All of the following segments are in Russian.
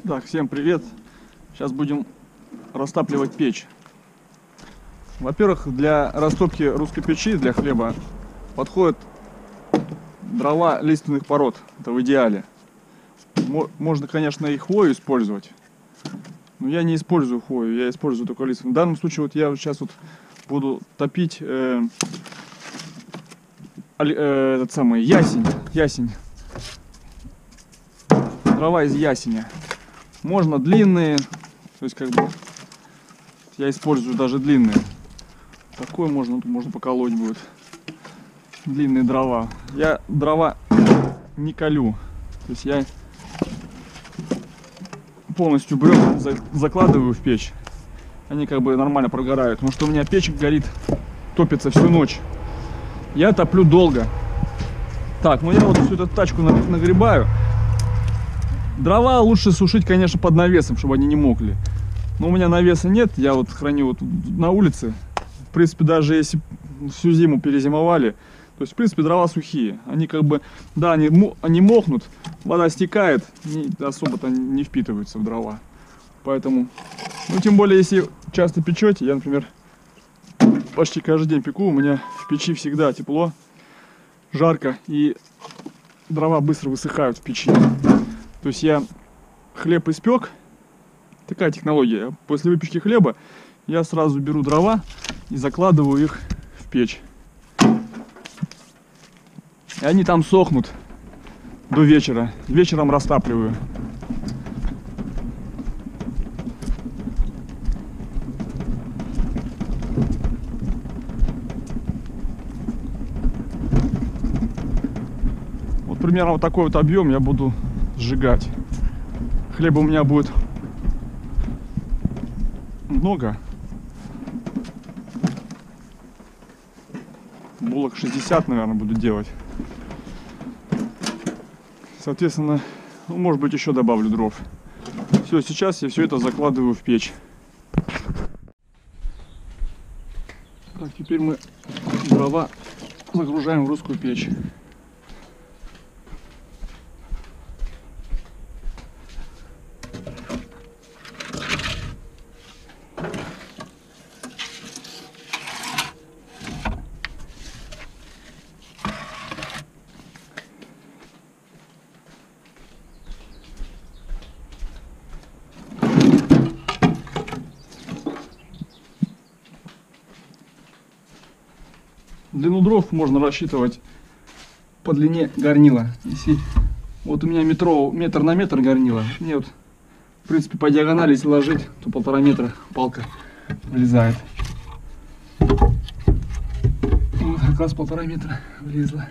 Так, всем привет! Сейчас будем растапливать печь. Во-первых, для растопки русской печи, для хлеба, подходят дрова лиственных пород. Это в идеале. Можно, конечно, и хвою использовать, но я не использую хвою, я использую только лиственную. В данном случае вот я сейчас вот буду топить этот самый ясень. Дрова из ясеня. Можно длинные, то есть как бы я использую даже длинные. Такое можно поколоть будет. Длинные дрова. Я дрова не колю. То есть я полностью бревна закладываю в печь. Они как бы нормально прогорают. Потому что у меня печь горит, топится всю ночь. Я топлю долго. Так, ну я вот всю эту тачку нагребаю. Дрова лучше сушить, конечно, под навесом, чтобы они не мокли. Но у меня навеса нет, я вот храню вот на улице. В принципе, даже если всю зиму перезимовали, то есть, в принципе, дрова сухие. Они как бы, да, они мокнут, вода стекает, особо-то не впитываются в дрова. Поэтому, ну, тем более, если часто печете, я, например, почти каждый день пеку, у меня в печи всегда тепло, жарко, и дрова быстро высыхают в печи. То есть я хлеб испек, такая технология. После выпечки хлеба я сразу беру дрова и закладываю их в печь. И они там сохнут до вечера. Вечером растапливаю. Вот примерно вот такой вот объем я буду сжигать. Хлеба у меня будет много. Булок 60, наверное, буду делать. Соответственно, ну, может быть, еще добавлю дров. Все, сейчас я все это закладываю в печь. Так, теперь мы дрова загружаем в русскую печь. Длину дров можно рассчитывать по длине горнила. Если вот у меня метр на метр горнила, мне вот, в принципе, по диагонали, если ложить, то 1,5 метра палка влезает. Вот как раз 1,5 метра влезла.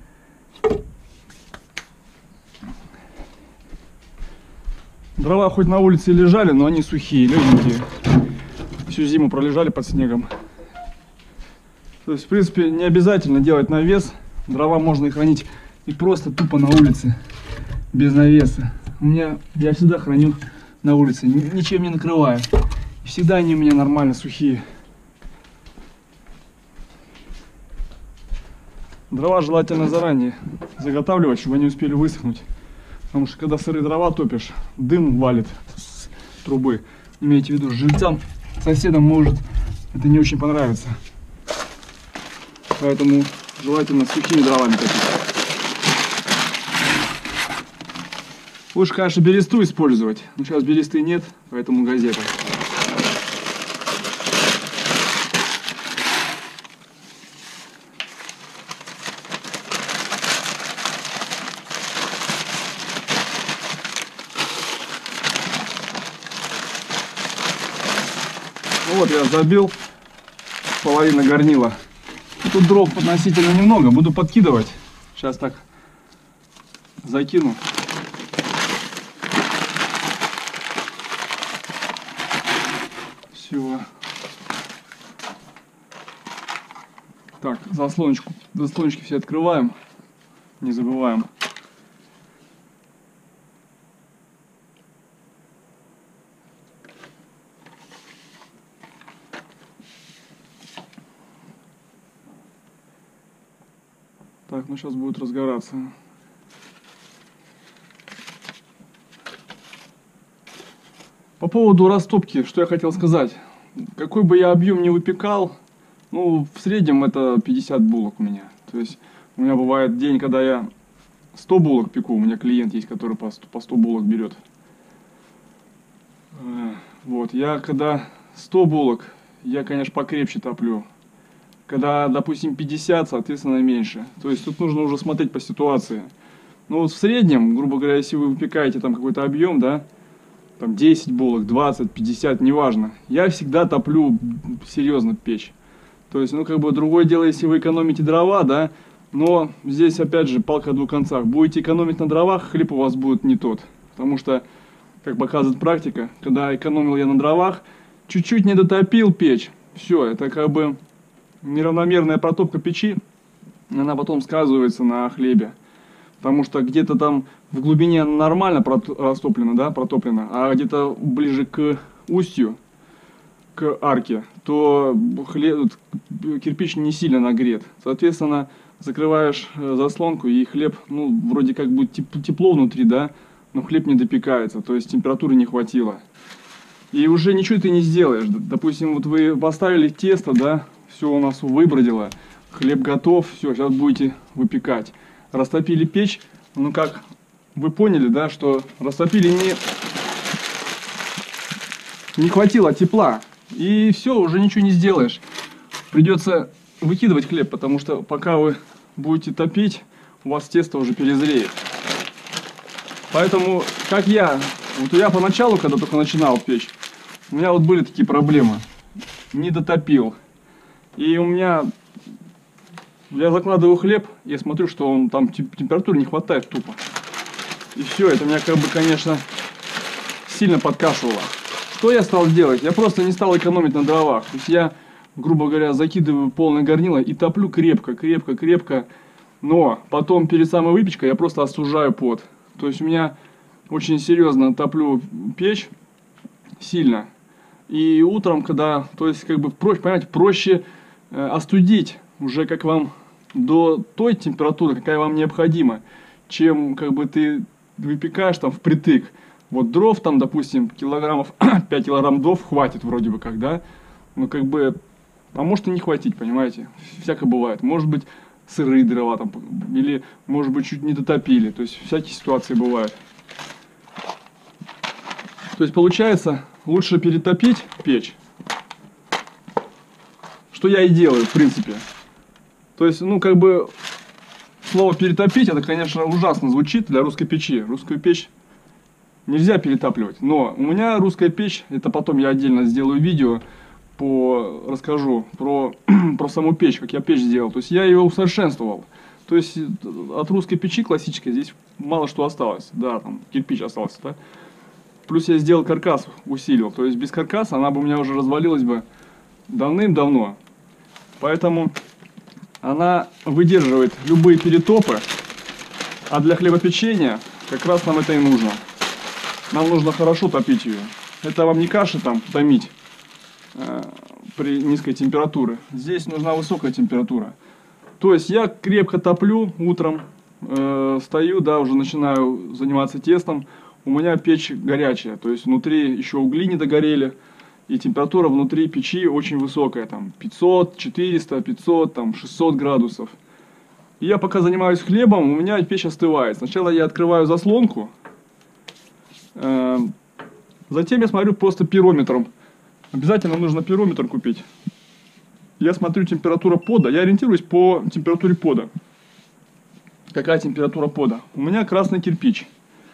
Дрова хоть на улице и лежали, но они сухие, легенькие. Всю зиму пролежали под снегом. То есть, в принципе, не обязательно делать навес. Дрова можно и хранить и просто тупо на улице, без навеса. Я всегда храню на улице, ничем не накрываю. И всегда они у меня нормально сухие. Дрова желательно заранее заготавливать, чтобы они успели высохнуть. Потому что когда сырые дрова топишь, дым валит с трубы. Имейте в виду, жильцам, соседам может это не очень понравится. Поэтому желательно сухими дровами топить. Лучше, конечно, бересту использовать. Но сейчас бересты нет, поэтому газета. Ну вот я забил половину горнила. Тут дров относительно немного, буду подкидывать. Сейчас так закину. Все. Так, заслоночки все открываем. Не забываем. Так, ну сейчас будет разгораться. По поводу растопки, что я хотел сказать. Какой бы я объем не выпекал, ну, в среднем это 50 булок у меня. То есть у меня бывает день, когда я 100 булок пеку, у меня клиент есть, который по 100 булок берет. Вот, я когда 100 булок, я, конечно, покрепче топлю. Когда, допустим, 50, соответственно, меньше. То есть тут нужно уже смотреть по ситуации. Ну вот в среднем, грубо говоря, если вы выпекаете там какой-то объем, да, там 10 булок, 20, 50, неважно. Я всегда топлю серьезно печь. То есть, ну как бы другое дело, если вы экономите дрова, да, но здесь опять же палка о двух концах. Будете экономить на дровах, хлеб у вас будет не тот. Потому что, как показывает практика, когда экономил я на дровах, чуть-чуть не дотопил печь, все, это как бы неравномерная протопка печи, она потом сказывается на хлебе. Потому что где-то там в глубине нормально растоплено, да, протоплено, а где-то ближе к устью, к арке, то кирпич не сильно нагрет. Соответственно, закрываешь заслонку, и хлеб, ну, вроде как будет тепло внутри, да, но хлеб не допекается, то есть температуры не хватило. И уже ничего ты не сделаешь. Допустим, вот вы поставили тесто, да, все у нас выбродило, хлеб готов, все, сейчас будете выпекать. Растопили печь, ну как вы поняли, да, что растопили не хватило тепла. И все, уже ничего не сделаешь. Придется выкидывать хлеб, потому что пока вы будете топить, у вас тесто уже перезреет. Поэтому, как я поначалу, когда только начинал печь, у меня вот были такие проблемы. Не дотопил. И у меня... Я закладываю хлеб, я смотрю, что он там температуры не хватает тупо. И все, это меня как бы, конечно, сильно подкашивало. Что я стал делать? Я просто не стал экономить на дровах. То есть я, грубо говоря, закидываю полное горнило и топлю крепко, крепко, крепко. Но потом перед самой выпечкой я просто остужаю пот. То есть у меня очень серьезно топлю печь, сильно. И утром, когда, то есть как бы, понимаете, проще остудить уже как вам до той температуры, какая вам необходима, чем как бы ты выпекаешь там впритык. Вот дров там, допустим, килограммов 5 килограмм дров хватит вроде бы как, да, ну как бы, а может и не хватить, понимаете, всякое бывает. Может быть сырые дрова там, или может быть чуть не дотопили, то есть всякие ситуации бывают. То есть получается, лучше перетопить печь, что я и делаю в принципе. То есть, ну, как бы, слово перетопить, это, конечно, ужасно звучит для русской печи. Русскую печь нельзя перетапливать. Но у меня русская печь, это потом я отдельно сделаю видео, расскажу про саму печь, как я печь сделал. То есть, я ее усовершенствовал. То есть, от русской печи классической здесь мало что осталось. Да, там кирпич остался, да. Плюс я сделал каркас, усилил. То есть, без каркаса она бы у меня уже развалилась бы давным-давно. Поэтому... Она выдерживает любые перетопы, а для хлебопечения как раз нам это и нужно. Нам нужно хорошо топить ее. Это вам не каши там томить при низкой температуре. Здесь нужна высокая температура. То есть я крепко топлю утром, встаю, да, уже начинаю заниматься тестом. У меня печь горячая, то есть внутри еще угли не догорели. И температура внутри печи очень высокая, там 500, 400, 500, там 600 градусов. И я пока занимаюсь хлебом, у меня печь остывает. Сначала я открываю заслонку, затем я смотрю просто пирометром. Обязательно нужно пирометр купить. Я смотрю температуру пода, я ориентируюсь по температуре пода. Какая температура пода? У меня красный кирпич.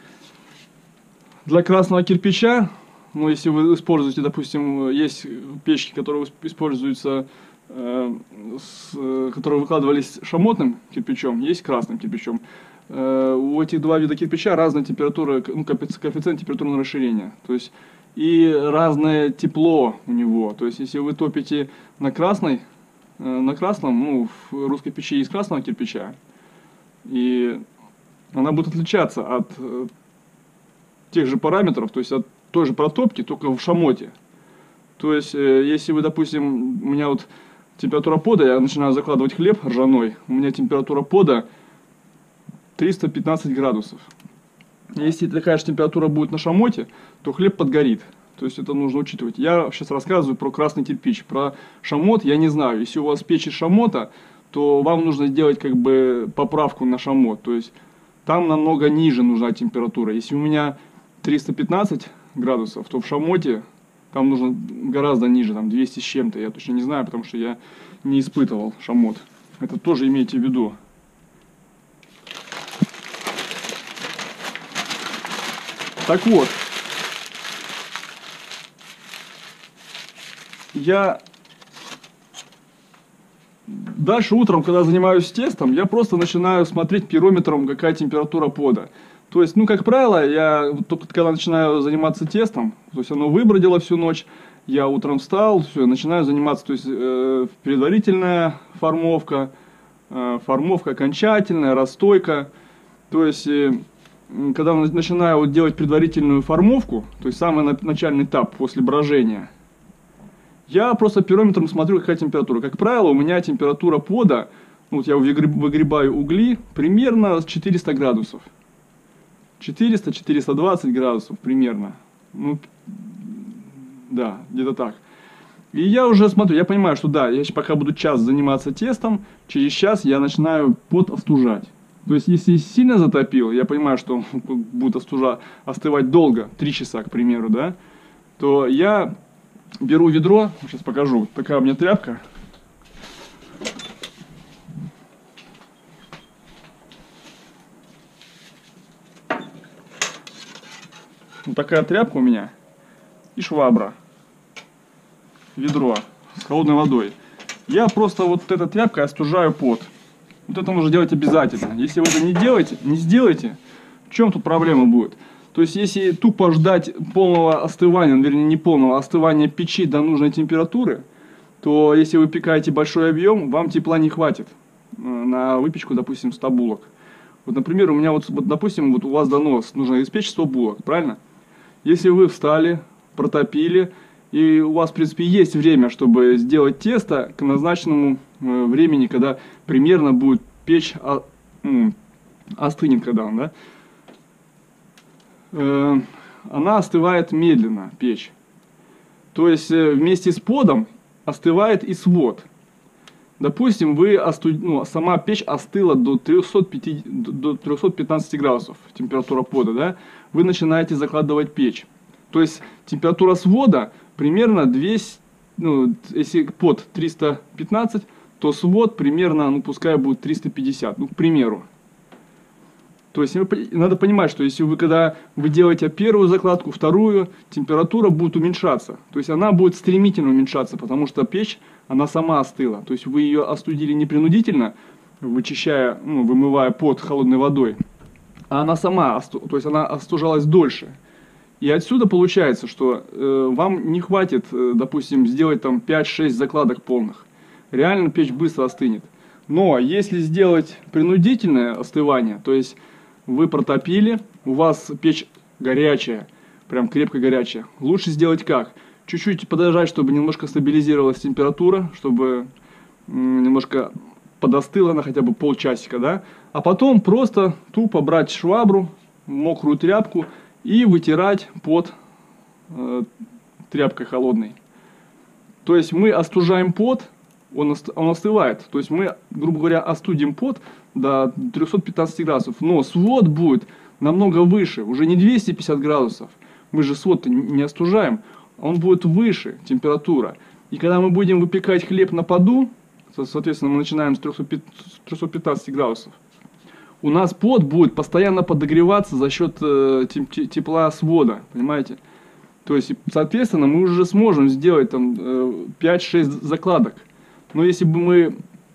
Для красного кирпича... Ну, если вы используете, допустим, есть печки, которые используются, которые выкладывались шамотным кирпичом, есть красным кирпичом. У этих два вида кирпича разная температура, ну, коэффициент температурного расширения. То есть, и разное тепло у него. То есть, если вы топите на красном, ну, в русской печи есть красного кирпича, и она будет отличаться от тех же параметров, то есть от той же протопки, только в шамоте. То есть, если вы, допустим, у меня вот температура пода, я начинаю закладывать хлеб ржаной, у меня температура пода 315 градусов. Если такая же температура будет на шамоте, то хлеб подгорит. То есть это нужно учитывать. Я сейчас рассказываю про красный кирпич. Про шамот я не знаю. Если у вас печь из шамота, то вам нужно сделать как бы поправку на шамот. То есть там намного ниже нужна температура. Если у меня 315 градусов, то в шамоте там нужно гораздо ниже, там 200 с чем-то. Я точно не знаю, потому что я не испытывал шамот. Это тоже имейте в виду. Так вот, я дальше утром, когда занимаюсь тестом, я просто начинаю смотреть пирометром, какая температура пода. То есть, ну, как правило, я только когда начинаю заниматься тестом, то есть оно выбродило всю ночь, я утром встал, все, начинаю заниматься, то есть предварительная формовка, формовка окончательная, расстойка. То есть, когда начинаю делать предварительную формовку, то есть самый начальный этап после брожения, я просто пирометром смотрю, какая температура. Как правило, у меня температура пода, ну, вот я выгребаю угли, примерно 400 градусов. 400-420 градусов примерно. Ну, да, где-то так. И я уже смотрю, я понимаю, что да, я пока буду час заниматься тестом, через час я начинаю пот остужать. То есть, если сильно затопил, я понимаю, что будет остывать долго, 3 часа, к примеру, да, то я беру ведро, сейчас покажу, такая у меня тряпка. Вот такая тряпка у меня и швабра, ведро с холодной водой. Я просто вот этой тряпкой остужаю пот. Вот это нужно делать обязательно. Если вы это не сделаете, в чем тут проблема будет? То есть, если тупо ждать полного остывания, вернее, не полного остывания печи до нужной температуры, то если вы пекаете большой объем, вам тепла не хватит на выпечку, допустим, 100 булок. Вот, например, у меня вот допустим, вот у вас дано, нужно испечь 100 булок, правильно? Если вы встали, протопили, и у вас, в принципе, есть время, чтобы сделать тесто к назначенному времени, когда примерно будет печь, остынет, когда он, да? Она остывает медленно, печь. То есть вместе с подом остывает и свод. Допустим, сама печь остыла до 315 градусов, температура пода, да? Вы начинаете закладывать печь. То есть температура свода примерно 200, ну, если под 315, то свод примерно, ну, пускай будет 350, ну, к примеру. То есть надо понимать, что если когда вы делаете первую закладку, вторую, температура будет уменьшаться. То есть она будет стремительно уменьшаться, потому что печь, она сама остыла. То есть вы ее остудили не принудительно, вычищая, ну, вымывая пот холодной водой, а она сама, то есть она остужалась дольше. И отсюда получается, что вам не хватит, допустим, сделать там 5-6 закладок полных. Реально печь быстро остынет. Но если сделать принудительное остывание, то есть вы протопили, у вас печь горячая, прям крепко горячая. Лучше сделать как? Чуть-чуть подождать, чтобы немножко стабилизировалась температура, чтобы немножко подостыла она хотя бы полчасика, да? А потом просто тупо брать швабру, мокрую тряпку и вытирать под тряпкой холодной. То есть мы остужаем пот, он остывает. То есть мы, грубо говоря, остудим пот до 315 градусов. Но свод будет намного выше, уже не 250 градусов. Мы же свод не остужаем, он будет выше температура. И когда мы будем выпекать хлеб на поду, соответственно, мы начинаем с 315 градусов, у нас пот будет постоянно подогреваться за счет тепла свода, понимаете? То есть, соответственно, мы уже сможем сделать там 5-6 закладок. Но если бы мы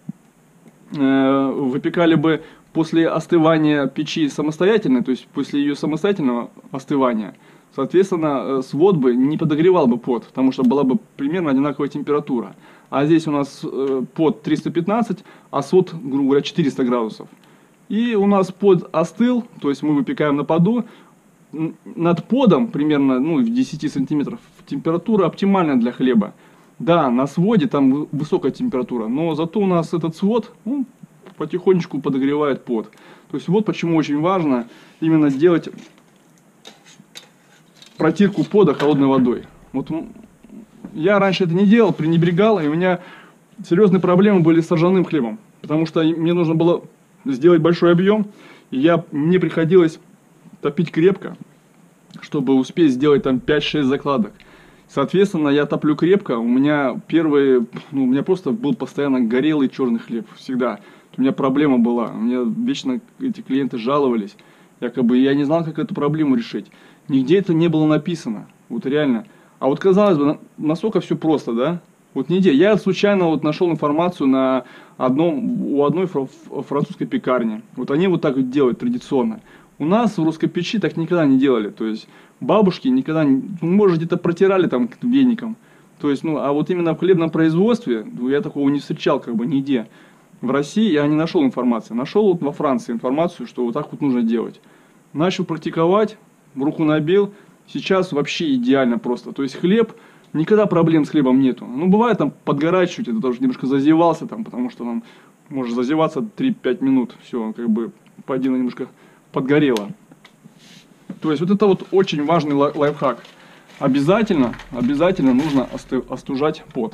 выпекали бы после остывания печи самостоятельно, то есть после ее самостоятельного остывания, соответственно, свод бы не подогревал бы пот, потому что была бы примерно одинаковая температура. А здесь у нас пот 315, а свод, грубо говоря, 400 градусов. И у нас пот остыл, то есть мы выпекаем на поду. Над подом, примерно в 10 сантиметров, температура оптимальная для хлеба. Да, на своде там высокая температура, но зато у нас этот свод потихонечку подогревает пот. То есть вот почему очень важно именно сделать протирку пода холодной водой. Вот я раньше это не делал, пренебрегал, и у меня серьезные проблемы были с ржаным хлебом. Потому что мне нужно было сделать большой объем, и мне приходилось топить крепко, чтобы успеть сделать там 5-6 закладок. Соответственно, я топлю крепко, у меня у меня просто был постоянно горелый черный хлеб, всегда. У меня проблема была, у меня вечно эти клиенты жаловались, якобы я не знал, как эту проблему решить. Нигде это не было написано, вот реально. А вот казалось бы, насколько все просто, да? Вот нигде. Я случайно вот нашел информацию у одной французской пекарни. Вот они вот так вот делают традиционно. У нас в русской печи так никогда не делали. То есть бабушки никогда, может, где-то протирали там веником. То есть, а вот именно в хлебном производстве я такого не встречал как бы нигде. В России я не нашел информации. Нашел вот во Франции информацию, что вот так вот нужно делать. Начал практиковать, в руку набил. Сейчас вообще идеально просто. То есть хлеб, никогда проблем с хлебом нету. Бывает там подгорать чуть, это тоже немножко зазевался там, потому что он может зазеваться 3-5 минут. Все, как бы подина немножко подгорело. То есть вот это вот очень важный лайфхак. Обязательно нужно остужать пот.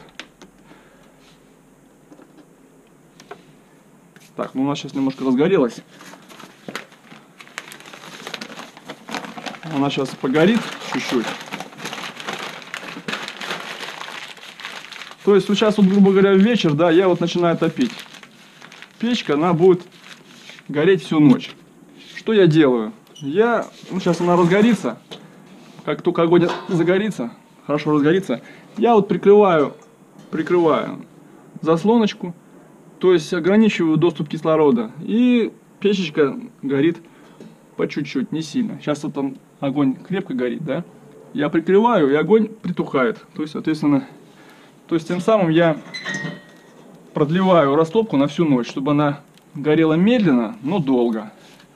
Так, у нас сейчас немножко разгорелось. Она сейчас погорит чуть-чуть. То есть сейчас, вот, грубо говоря, вечер, да, я вот начинаю топить. Печка, она будет гореть всю ночь. Что я делаю? Сейчас она разгорится. Как только огонь загорится, хорошо разгорится, я вот прикрываю заслоночку, то есть ограничиваю доступ кислорода. И печечка горит по чуть-чуть, не сильно. Сейчас вот там огонь крепко горит, да? Я прикрываю, и огонь притухает. То есть, соответственно, тем самым я продлеваю растопку на всю ночь, чтобы она горела медленно, но долго.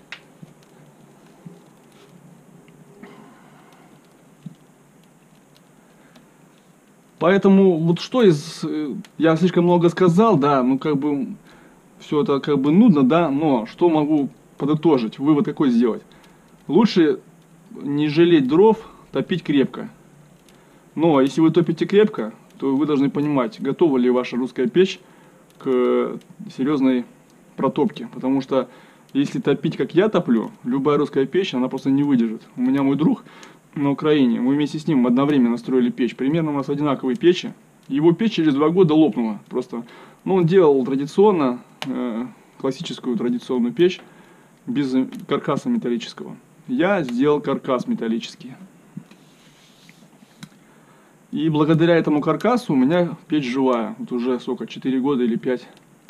Поэтому вот я слишком много сказал, да, все это нудно, да, но что могу подытожить, вывод какой сделать? Лучше не жалеть дров, топить крепко. Но если вы топите крепко, то вы должны понимать, готова ли ваша русская печь к серьезной протопке. Потому что если топить, как я топлю, любая русская печь, она просто не выдержит. У меня мой друг на Украине, мы вместе с ним одновременно строили печь. Примерно у нас одинаковые печи. Его печь через 2 года лопнула просто. Но он делал традиционно, классическую традиционную печь, без каркаса металлического. Я сделал каркас металлический. И благодаря этому каркасу у меня печь живая. Вот уже 4 года или 5.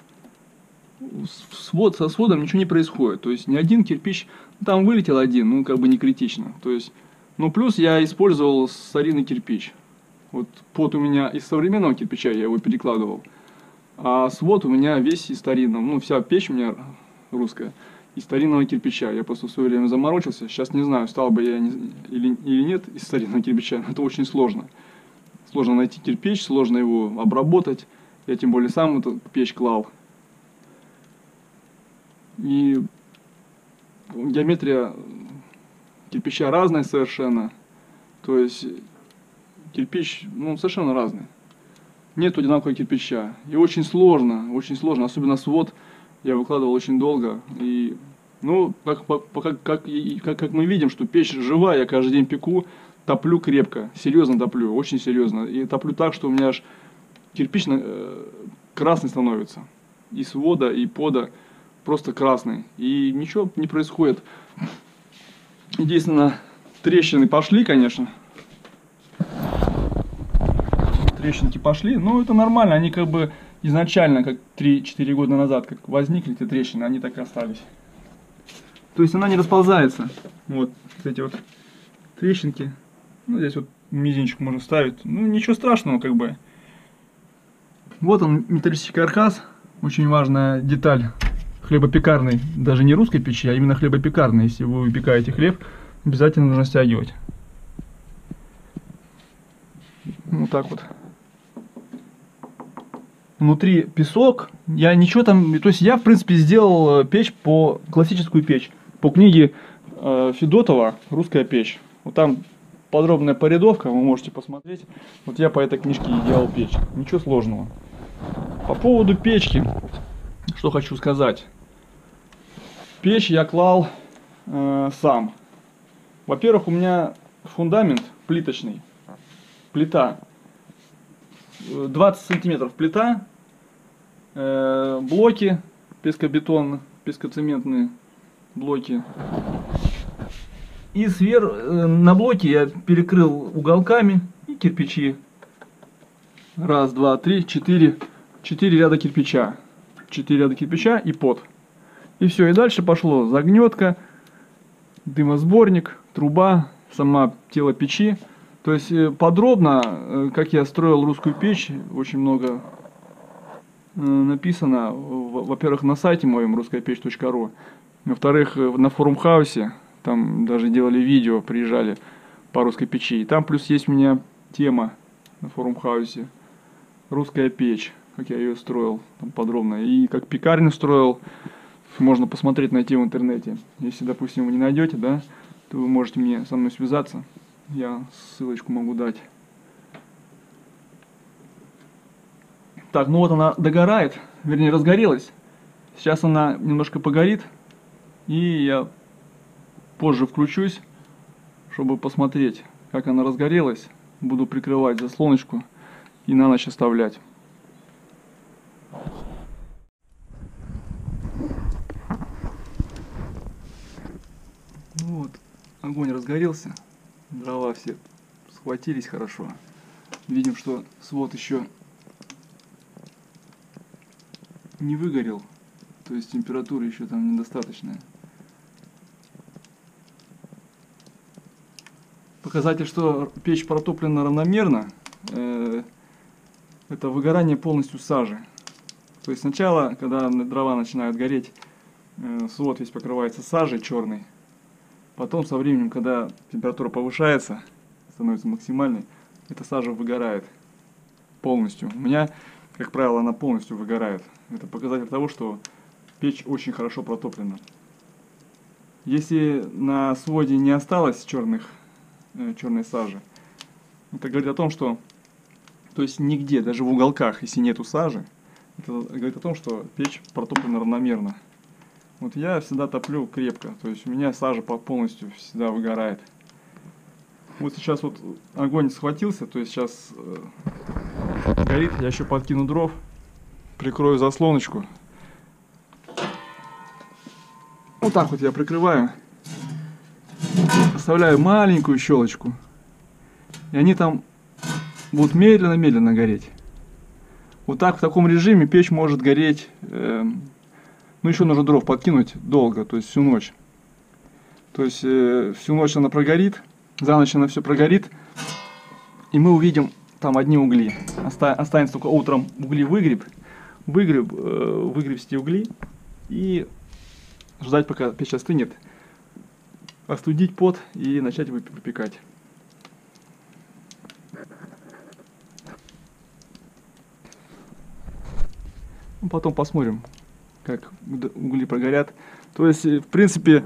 Со сводом ничего не происходит. То есть ни один кирпич, там вылетел один, не критично. То есть, плюс я использовал старинный кирпич. Вот пот у меня из современного кирпича, я его перекладывал. А свод у меня весь из старинного. Вся печь у меня русская из старинного кирпича. Я просто в свое время заморочился. Сейчас не знаю, стал бы я или нет из старинного кирпича. Это очень сложно. Сложно найти кирпич, сложно его обработать. Я тем более сам эту печь клал. И геометрия кирпича разная совершенно. То есть кирпич совершенно разный. Нет одинакового кирпича. И очень сложно, особенно свод я выкладывал очень долго. И, как мы видим, что печь живая, я каждый день пеку, топлю крепко, серьезно топлю, очень серьезно. И топлю так, что у меня аж кирпич красный становится. И свода, и пода просто красный. И ничего не происходит. Единственное, трещины пошли, конечно. Трещинки пошли, но это нормально. Они изначально, как 3-4 года назад, как возникли эти трещины, они так и остались. То есть она не расползается. Вот эти вот трещинки. Здесь вот мизинчик можно ставить. Ничего страшного, Вот он, металлический каркас. Очень важная деталь хлебопекарной. Даже не русской печи, а именно хлебопекарной. Если вы выпекаете хлеб, обязательно нужно стягивать. Вот так вот. Внутри песок. Я ничего там... То есть я, в принципе, сделал печь классическую печь. По книге Федотова «Русская печь». Вот там подробная порядовка, вы можете посмотреть. Вот я по этой книжке и делал печь. Ничего сложного. По поводу печки, что хочу сказать. Печь я клал сам. Во-первых, у меня фундамент плиточный. Плита. 20 сантиметров плита. Блоки пескоцементные блоки. И на блоке я перекрыл уголками и кирпичи. Раз, два, три, четыре. 4 ряда кирпича. 4 ряда кирпича и под. И все, и дальше пошло загнетка, дымосборник, труба, сама тело печи. То есть подробно, как я строил русскую печь, очень много написано, во-первых, на сайте моем russkayapech.ru, во-вторых, на форум-хаусе, там даже делали видео, приезжали по русской печи. И там плюс есть у меня тема на форум-хаусе, русская печь, как я ее строил, там подробно, и как пекарню строил, можно посмотреть, найти в интернете. Если, допустим, вы не найдете, да, то вы можете со мной связаться, я ссылочку могу дать. Так, ну вот она догорает, вернее разгорелась. Сейчас она немножко погорит. И я позже включусь, чтобы посмотреть, как она разгорелась. Буду прикрывать заслоночку и на ночь оставлять. Ну вот, огонь разгорелся. Дрова все схватились хорошо. Видим, что свод еще не выгорел, то есть температура еще там недостаточная. Показатель, что печь протоплена равномерно, это выгорание полностью сажи. То есть сначала, когда дрова начинают гореть, свод весь покрывается сажей черной. Потом со временем, когда температура повышается, становится максимальной, эта сажа выгорает полностью. У меня, как правило, она полностью выгорает. Это показатель того, что печь очень хорошо протоплена. Если на своде не осталось черной сажи, это говорит о том, что, то есть нигде, даже в уголках, если нету сажи, это говорит о том, что печь протоплена равномерно. Вот я всегда топлю крепко, то есть у меня сажа полностью всегда выгорает. Вот сейчас вот огонь схватился, то есть сейчас горит, я еще подкину дров, прикрою заслоночку. Вот так вот я прикрываю, оставляю маленькую щелочку, и они там будут медленно-медленно гореть. Вот так, в таком режиме печь может гореть, ну еще нужно дров подкинуть долго, то есть всю ночь. То есть всю ночь она прогорит, за ночь она все прогорит, и мы увидим там одни угли. Останется только утром угли выгребсти угли и ждать, пока печь остынет, остудить пот и начать выпекать. Потом посмотрим, как угли прогорят. То есть, в принципе,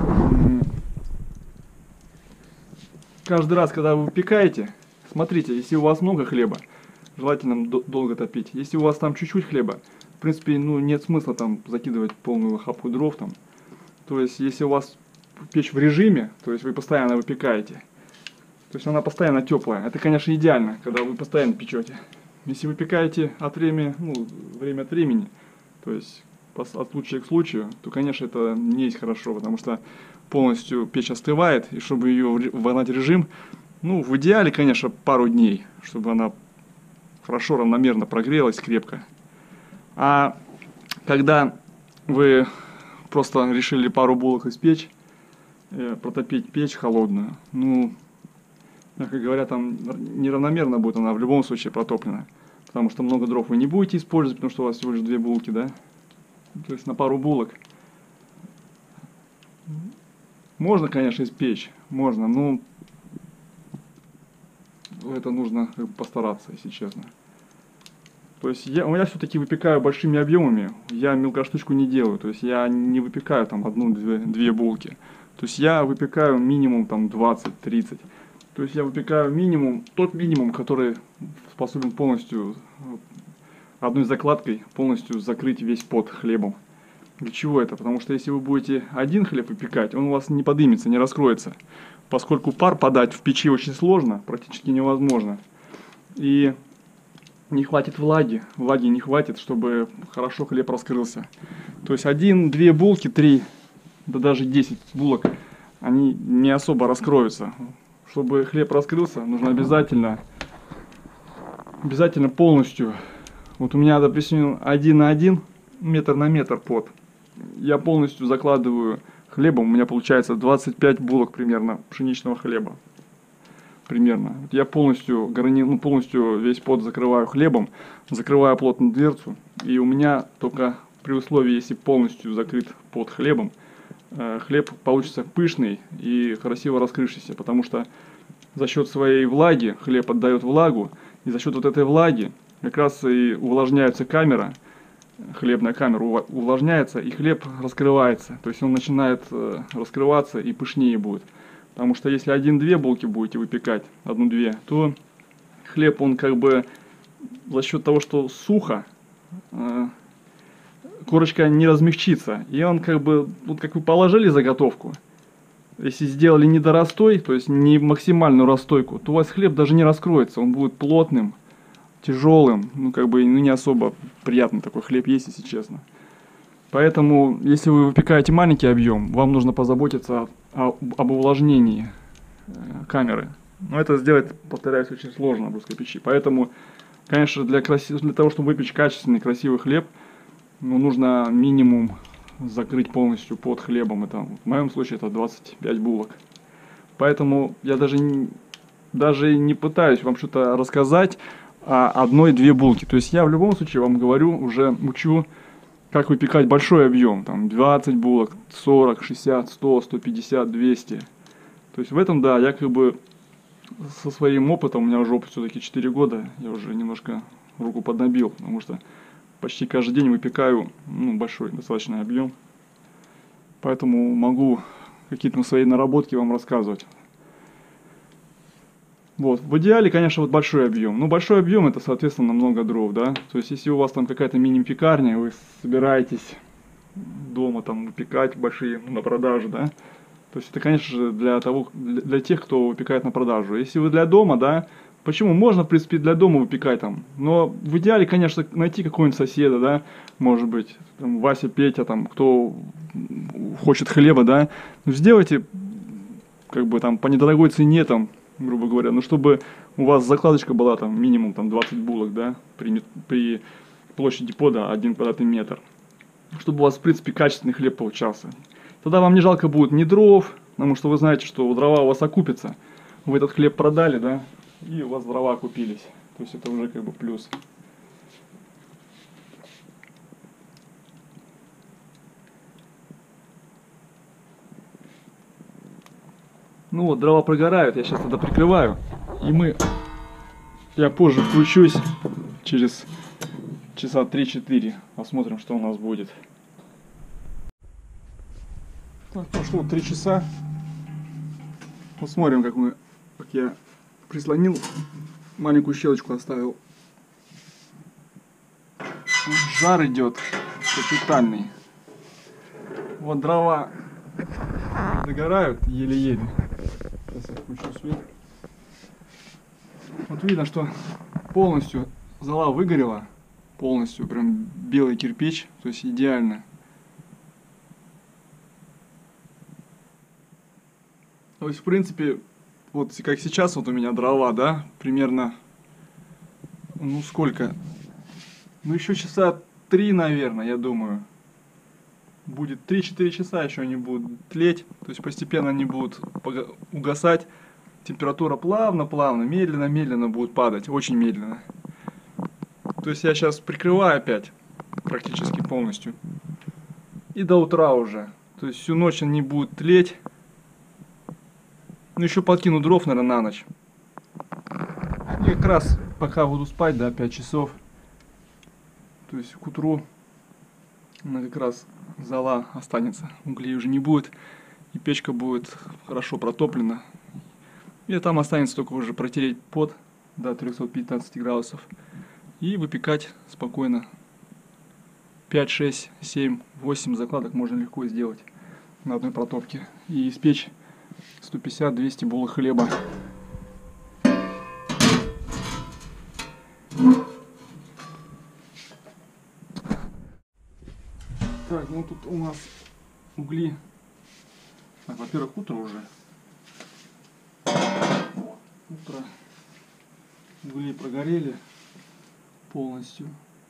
каждый раз, когда вы выпекаете, смотрите, если у вас много хлеба, желательно долго топить. Если у вас там чуть-чуть хлеба, в принципе, ну, нет смысла там закидывать полную охапку дров там. То есть, если у вас печь в режиме, то есть вы постоянно выпекаете, то есть она постоянно теплая. Это, конечно, идеально, когда вы постоянно печете. Если выпекаете время от времени, то есть от случая к случаю, то, конечно, это не есть хорошо, потому что полностью печь остывает, и чтобы ее вогнать в режим, ну, в идеале, конечно, пару дней, чтобы она хорошо, равномерно прогрелась крепко. А когда вы просто решили пару булок испечь, протопить печь холодную, ну, как говорят, там неравномерно будет она в любом случае протоплена. Потому что много дров вы не будете использовать, потому что у вас всего лишь 2 булки, да? То есть на пару булок. Можно, конечно, испечь, можно, но это нужно постараться, если честно. То есть я все-таки выпекаю большими объемами, я мелкоштучку не делаю, то есть я не выпекаю там 1-2 булки. То есть я выпекаю минимум там 20-30. То есть я выпекаю минимум, тот минимум, который способен полностью одной закладкой полностью закрыть весь пот хлебом. Для чего это? Потому что если вы будете один хлеб выпекать, он у вас не подымется, не раскроется. Поскольку пар подать в печи очень сложно, практически невозможно. И не хватит влаги не хватит, чтобы хорошо хлеб раскрылся. То есть 1-2 булки, 3, да даже 10 булок, они не особо раскроются. Чтобы хлеб раскрылся, нужно обязательно полностью. Вот у меня, допустим, 1 на 1, метр на метр пот. Я полностью закладываю хлебом, у меня получается 25 булок примерно пшеничного хлеба. Примерно. Я полностью полностью весь пот закрываю хлебом, закрываю плотно дверцу. И у меня только при условии, если полностью закрыт пот хлебом, хлеб получится пышный и красиво раскрывшийся, потому что за счет своей влаги хлеб отдает влагу, и за счет вот этой влаги как раз и увлажняется камера, хлебная камера увлажняется, и хлеб раскрывается, то есть он начинает раскрываться и пышнее будет. Потому что если 1-2 булки будете выпекать, 1-2, то хлеб, он как бы за счет того, что сухо, корочка не размягчится. И он как бы, вот как вы положили заготовку, если сделали недорастой, то есть не максимальную расстойку, то у вас хлеб даже не раскроется, он будет плотным, тяжелым, не особо приятный такой хлеб есть, если честно. Поэтому, если вы выпекаете маленький объем, вам нужно позаботиться об увлажнении камеры. Но это сделать, повторяюсь, очень сложно в русской печи. Поэтому, конечно, для того, чтобы выпечь качественный, красивый хлеб, нужно минимум закрыть полностью под хлебом. Это, в моем случае это 25 булок. Поэтому я даже не пытаюсь вам что-то рассказать о 1-2 булки. То есть я в любом случае вам говорю, уже учу, как выпекать большой объем, там 20 булок, 40, 60, 100, 150, 200. То есть в этом, да, я как бы со своим опытом, у меня уже опыт все-таки 4 года, я уже немножко руку поднабил, потому что почти каждый день выпекаю большой достаточно объем. Поэтому могу какие-то свои наработки вам рассказывать. Вот, в идеале, конечно, вот большой объем. Но большой объем это, соответственно, много дров, да. То есть, если у вас там какая-то мини-пекарня, вы собираетесь дома там выпекать большие на продажу, да. То есть, это, конечно же, для тех, кто выпекает на продажу. Если вы для дома, да, почему? Можно, в принципе, для дома выпекать там. Но в идеале, конечно, найти какого-нибудь соседа, да, может быть, там, Вася, Петя, там, кто хочет хлеба, да. Сделайте, как бы, там, по недорогой цене, там, грубо говоря, чтобы у вас закладочка была там минимум там 20 булок, да, при площади пода 1 квадратный метр, чтобы у вас в принципе качественный хлеб получался. Тогда вам не жалко будет ни дров, потому что вы знаете, что дрова у вас окупятся. Вы этот хлеб продали, да, и у вас дрова окупились. То есть это уже как бы плюс. Ну вот, дрова прогорают, я сейчас тогда прикрываю. И я позже включусь, через часа 3-4, посмотрим, что у нас будет. Так, прошло 3 часа. Посмотрим, как я прислонил, маленькую щелочку оставил. Жар идет капитальный. Вот дрова догорают еле-еле. Сейчас я включу свет. Вот видно, что полностью зола выгорела. Полностью, прям белый кирпич. То есть идеально. То есть, в принципе, вот как сейчас вот у меня дрова, да, примерно, ну сколько? Ну еще часа 3, наверное, я думаю. Будет 3-4 часа еще они будут тлеть, то есть постепенно они будут угасать. Температура плавно, медленно будет падать, очень медленно. То есть я сейчас прикрываю опять, практически полностью. И до утра уже. То есть всю ночь они будут тлеть. Ну еще подкину дров, наверное, на ночь. И как раз пока буду спать, да, 5 часов. То есть к утру как раз зола останется, углей уже не будет, и печка будет хорошо протоплена. И там останется только уже протереть под до 315 градусов. И выпекать спокойно. 5, 6, 7, 8 закладок можно легко сделать на одной протопке. И испечь 150-200 булок хлеба. Так, ну тут у нас угли. Так, во-первых, утро уже. Утро. Угли прогорели полностью.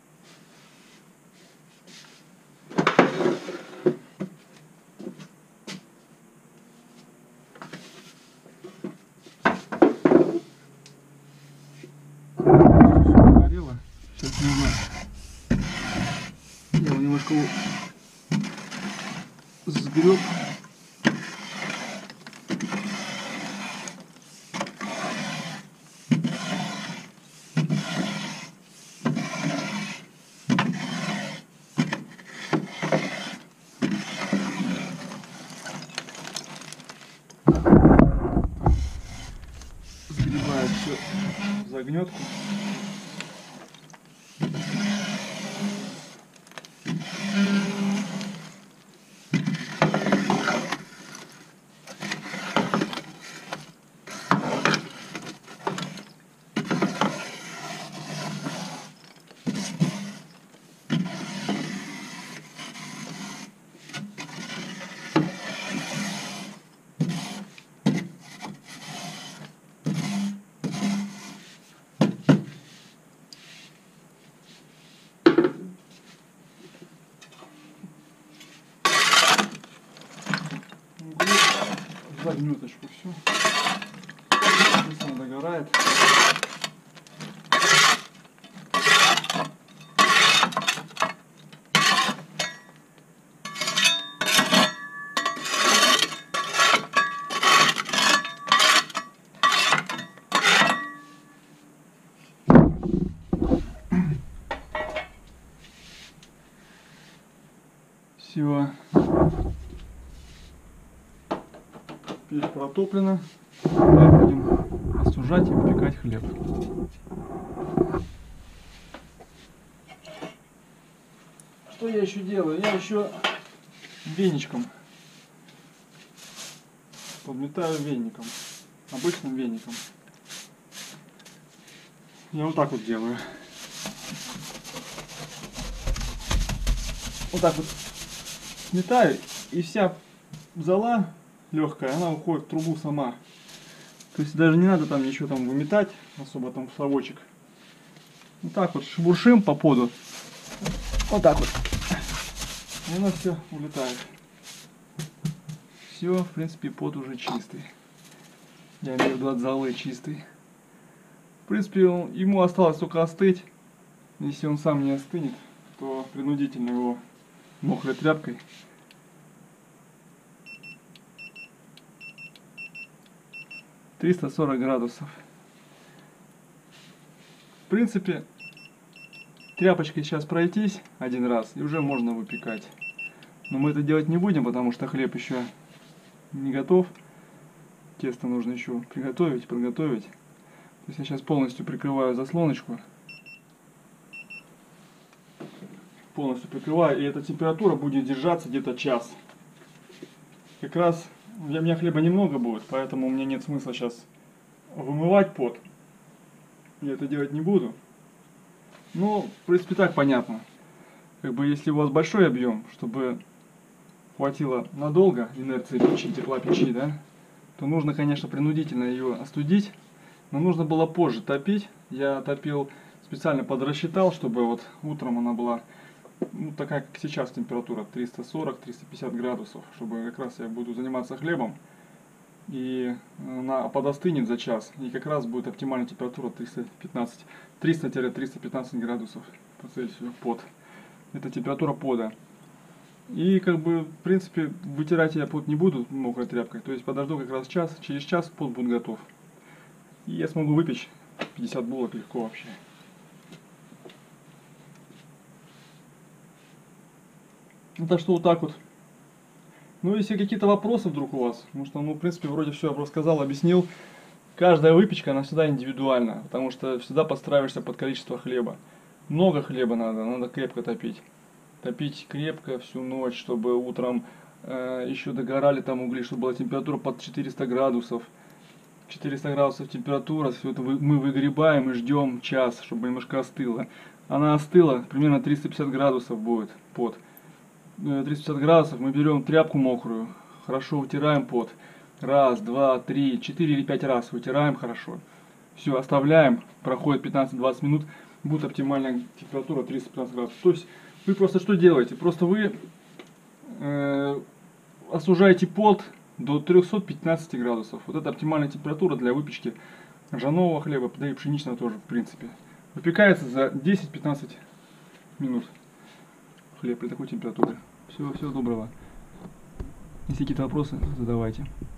Прогорело. Сейчас нужно. Я его немножко сгреб. Сгребаю все в загнетку. Загнеточку все. Здесь он догорает. Все. Печь протоплена. Теперь будем остужать и выпекать хлеб. Что я еще делаю? Я еще веничком подметаю веником, обычным веником. Я вот так вот делаю. Вот так вот сметаю, и вся зола легкая, она уходит в трубу сама. То есть даже не надо там ничего там выметать, особо там в совочек. Вот так вот шебуршим по поду. Вот так вот. И оно все улетает. Все, в принципе, под уже чистый. Я имею в виду от золы чистый. В принципе, ему осталось только остыть. Если он сам не остынет, то принудительно его мокрой тряпкой. — 340 градусов. В принципе, тряпочкой сейчас пройтись один раз, и уже можно выпекать. Но мы это делать не будем, потому что хлеб еще не готов. Тесто нужно еще приготовить, подготовить. То есть я сейчас полностью прикрываю заслоночку. Полностью прикрываю, и эта температура будет держаться где-то час. Как раз у меня хлеба немного будет, поэтому у меня нет смысла сейчас вымывать пот. Я это делать не буду. Но, в принципе, так понятно. Как бы, если у вас большой объем, чтобы хватило надолго инерции печи, тепла печи, да, то нужно, конечно, принудительно ее остудить. Но нужно было позже топить. Я топил, специально подрасчитал, чтобы вот утром она была, ну, такая, как сейчас температура, 340-350 градусов, чтобы как раз я буду заниматься хлебом, и она подостынет за час, и как раз будет оптимальная температура 300-315 градусов по Цельсию под. Это температура пода. И как бы, в принципе, вытирать я пот не буду мокрой тряпкой, то есть подожду как раз час, через час пот будет готов. И я смогу выпечь 50 булок легко вообще. Ну так что вот так вот. Ну если какие-то вопросы вдруг у вас, потому что, ну, в принципе, вроде все я рассказал, объяснил. Каждая выпечка, она всегда индивидуальна, потому что всегда подстраиваешься под количество хлеба. Много хлеба надо крепко топить. Топить крепко всю ночь, чтобы утром еще догорали там угли, чтобы была температура под 400 градусов. 400 градусов температура, все это мы выгребаем и ждем час, чтобы немножко остыло. Она остыла, примерно 350 градусов будет пот. 350 градусов, мы берем тряпку мокрую, хорошо вытираем пот. Раз, два, три, 4 или 5 раз вытираем хорошо. Все, оставляем, проходит 15-20 минут, будет оптимальная температура 315 градусов. То есть вы просто что делаете? Просто вы остужаете пот до 315 градусов. Вот это оптимальная температура для выпечки ржаного хлеба, да и пшеничного тоже, в принципе. Выпекается за 10-15 минут хлеб при такой температуре. Всего доброго. Если какие-то вопросы, задавайте.